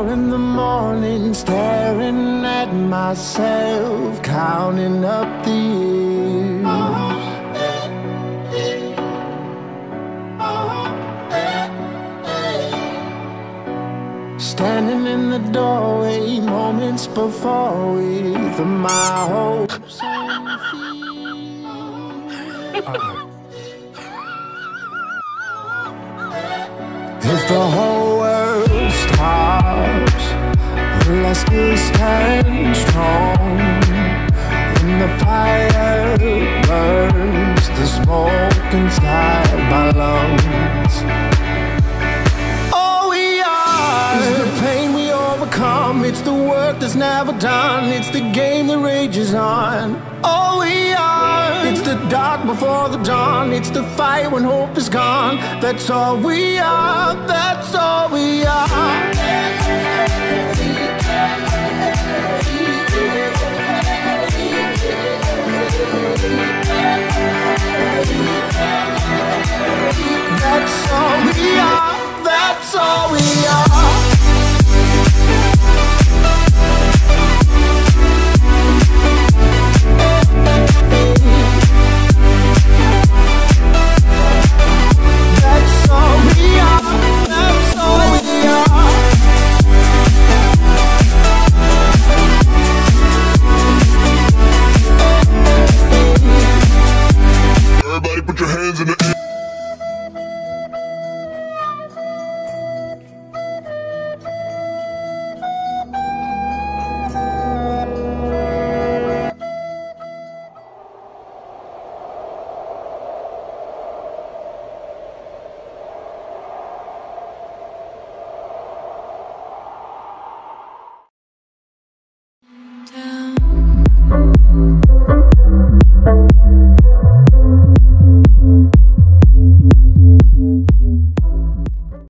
4 in the morning, staring at myself, counting up the years. Standing in the doorway, moments before with my hopes and fears. If the whole world stops, will I still stand strong? When the fire burns, the smoke inside my lungs. All we are is the pain we overcome. It's the work that's never done. It's the game that rages on. All we are, it's the dark before the dawn. It's the fight when hope is gone. That's all we are, that's all we are.